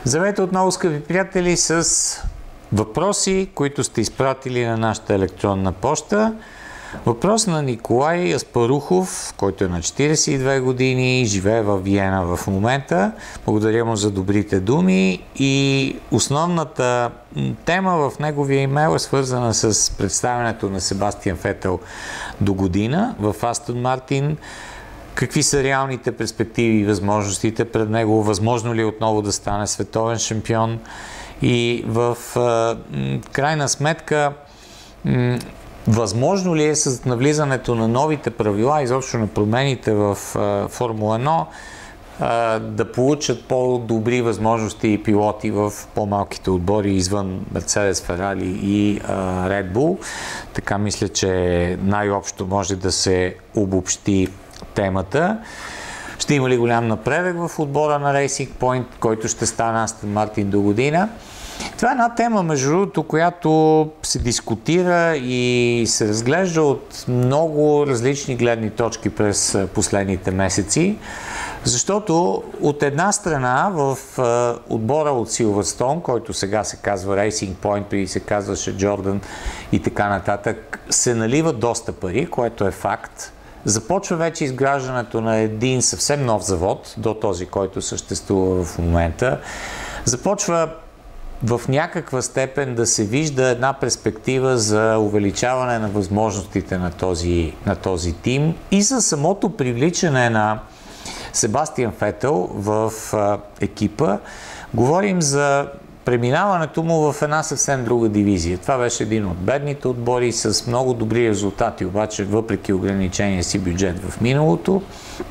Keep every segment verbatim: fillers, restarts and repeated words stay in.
Здравейте отново, скъпи приятели, с въпроси, които сте изпратили на нашата електронна поща. Въпрос на Николай Аспарухов, който е на четиридесет и две години, живее във Виена в момента. Благодаря му за добрите думи и основната тема в неговия имейл е свързана с представянето на Себастиан Фетел до година в Астон Мартин. Какви са реалните перспективи и възможностите пред него? Възможно ли отново да стане световен шампион? И в а, крайна сметка, м- възможно ли е с навлизането на новите правила, изобщо на промените в а, Формула едно, а, да получат по-добри възможности и пилоти в по-малките отбори извън Мерцедес, Ферари и а, Red Bull? Така мисля, че най-общо може да се обобщи темата. Ще има ли голям напредък в отбора на Racing Point, който ще стане Астон Мартин до година? Това е една тема, между другото, която се дискутира и се разглежда от много различни гледни точки през последните месеци, защото от една страна в отбора от Silverstone, който сега се казва Racing Point, преди се казваше Джордан и така нататък, се наливат доста пари, което е факт. Започва вече изграждането на един съвсем нов завод, до този, който съществува в момента. Започва в някаква степен да се вижда една перспектива за увеличаване на възможностите на този, на този тим и за самото привличане на Себастиан Фетел в а, екипа. Говорим за преминаването му в една съвсем друга дивизия. Това беше един от бедните отбори с много добри резултати, обаче въпреки ограничения си бюджет в миналото.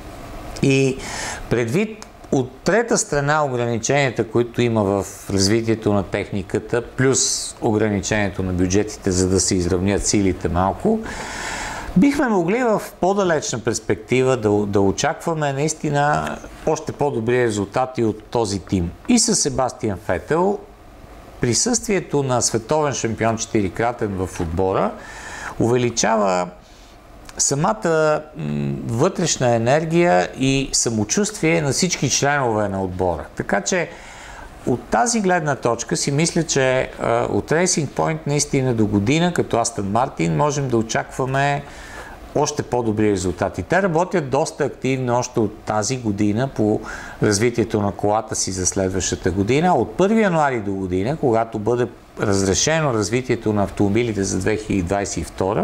И предвид от трета страна ограниченията, които има в развитието на техниката, плюс ограничението на бюджетите, за да се изравнят силите малко, бихме могли в по-далечна перспектива да, да очакваме наистина още по-добри резултати от този тим. И с Себастиан Фетел присъствието на световен шампион четирикратен в отбора увеличава самата м, вътрешна енергия и самочувствие на всички членове на отбора. Така че от тази гледна точка си мисля, че а, от Racing Point наистина до година, като Астон Мартин, можем да очакваме още по-добри резултати. Те работят доста активно още от тази година по развитието на колата си за следващата година. От първи януари до година, когато бъде разрешено развитието на автомобилите за две хиляди двадесет и втора,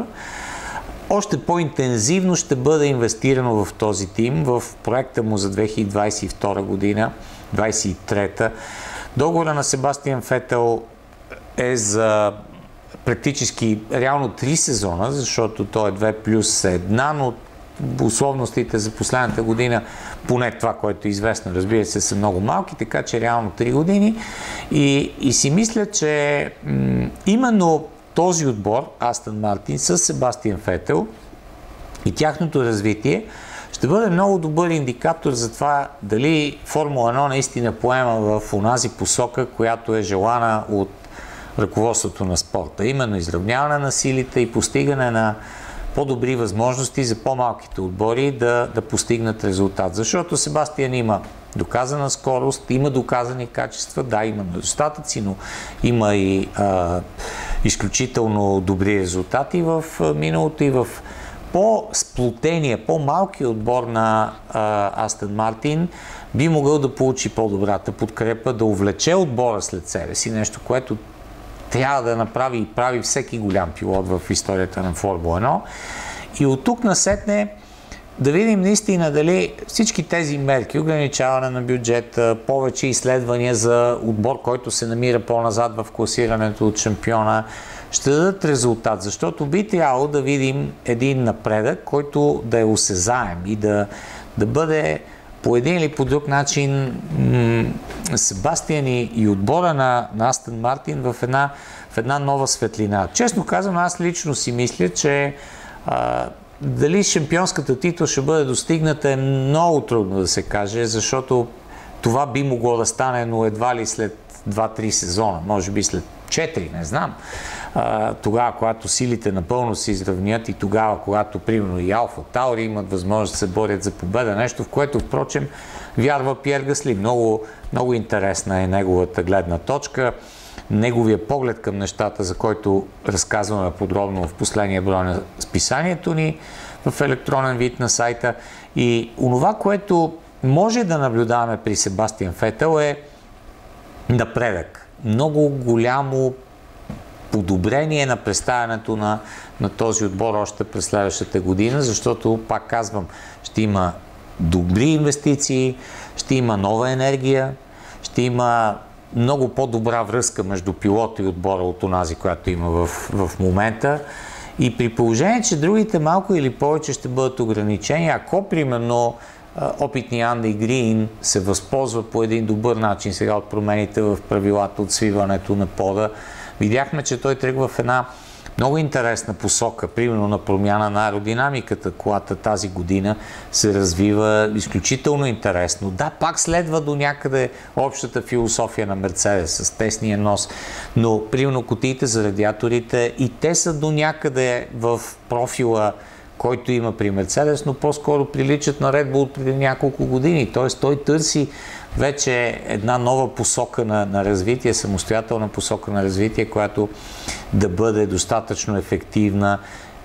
още по-интензивно ще бъде инвестирано в този тим, в проекта му за две хиляди двадесет и втора година, двадесет и трета. Договора на Себастиан Фетел е за практически реално три сезона, защото то е две плюс една, но условностите за последната година, поне това, което е известно, разбира се, са много малки, така че реално три години. И, и си мисля, че м- именно този отбор, Астон Мартин, с Себастиан Фетел и тяхното развитие ще бъде много добър индикатор за това дали Формула едно наистина поема в онази посока, която е желана от ръководството на спорта. Именно изравняване на силите и постигане на по-добри възможности за по-малките отбори да, да постигнат резултат. Защото Себастиан има доказана скорост, има доказани качества, да, има недостатъци, но има и а, изключително добри резултати в миналото и в по-сплотения, по-малки отбор на Астон Мартин би могъл да получи по-добрата подкрепа, да увлече отбора след себе си, нещо, което трябва да направи и прави всеки голям пилот в историята на Формула едно. И от тук насетне да видим наистина дали всички тези мерки, ограничаване на бюджета, повече изследвания за отбор, който се намира по-назад в класирането от шампиона, ще дадат резултат, защото би трябвало да видим един напредък, който да е осезаем и да, да бъде по един или по друг начин м- Себастиан и, и отбора на, на Астон Мартин в една, в една нова светлина. Честно казвам, аз лично си мисля, че а, дали шампионската титла ще бъде достигната е много трудно да се каже, защото това би могло да стане, но едва ли след два-три сезона, може би след четири, не знам. А, тогава, когато силите напълно се изравнят и тогава, когато, примерно, и Алфа Таури имат възможност да се борят за победа, нещо, в което, впрочем, вярва Пиер Гасли. Много, много интересна е неговата гледна точка, неговия поглед към нещата, за който разказваме подробно в последния брой на списанието ни в електронен вид на сайта. И онова, което може да наблюдаваме при Себастиан Фетел е напредък. Много голямо подобрение на представянето на, на този отбор още през следващата година, защото, пак казвам, ще има добри инвестиции, ще има нова енергия, ще има много по-добра връзка между пилота и отбора от онази, която има в, в момента. И при положение, че другите малко или повече ще бъдат ограничени, ако примерно опитният Анди Грин се възползва по един добър начин сега от промените в правилата, от свиването на пода, видяхме, че той тръгва в една много интересна посока, примерно на промяна на аеродинамиката. Колата тази година се развива изключително интересно. Да, пак следва до някъде общата философия на Мерцедес с тесния нос, но примерно кутиите за радиаторите и те са до някъде в профила, който има при Мерцедес, но по-скоро приличат на Red Bull преди няколко години. Т.е. той търси вече една нова посока на, на развитие, самостоятелна посока на развитие, която да бъде достатъчно ефективна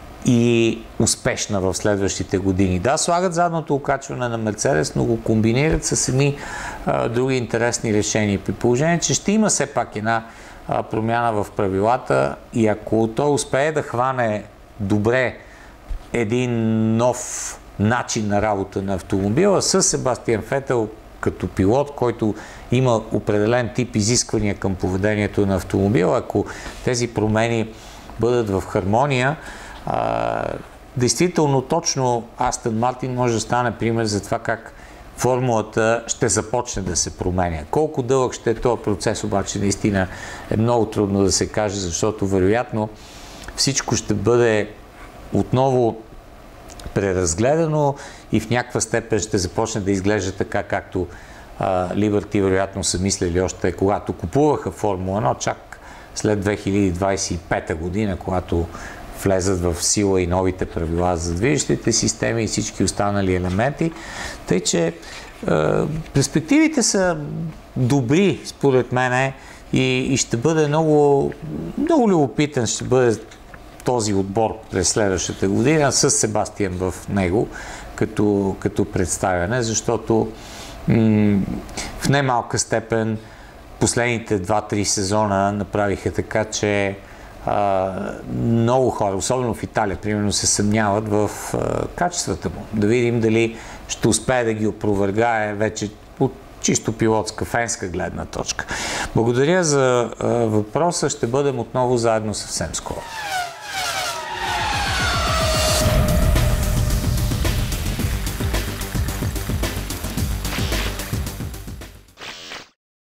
и успешна в следващите години. Да, слагат задното окачване на Мерцедес, но го комбинират с едни а, други интересни решения. При положение, че ще има все пак една а, промяна в правилата и ако той успее да хване добре един нов начин на работа на автомобила с Себастиан Фетел като пилот, който има определен тип изисквания към поведението на автомобила, ако тези промени бъдат в хармония, а, действително точно Астън Мартин може да стане пример за това как формулата ще започне да се променя. Колко дълъг ще е този процес, обаче наистина е много трудно да се каже, защото вероятно всичко ще бъде отново преразгледано и в някаква степен ще започне да изглежда така, както Либърти вероятно са мислили още когато купуваха Формула едно, чак след две хиляди двадесет и пета година, когато влезат в сила и новите правила за движещите системи и всички останали елементи. Тъй, че е, перспективите са добри, според мене, и, и ще бъде много, много любопитен, ще бъде този отбор през следващата година с Себастиан в него като, като представяне, защото м- в немалка степен последните два-три сезона направиха така, че а, много хора, особено в Италия, примерно, се съмняват в а, качествата му. Да видим дали ще успее да ги опровергае вече от чисто пилотска, фенска гледна точка. Благодаря за а, въпроса. Ще бъдем отново заедно съвсем скоро.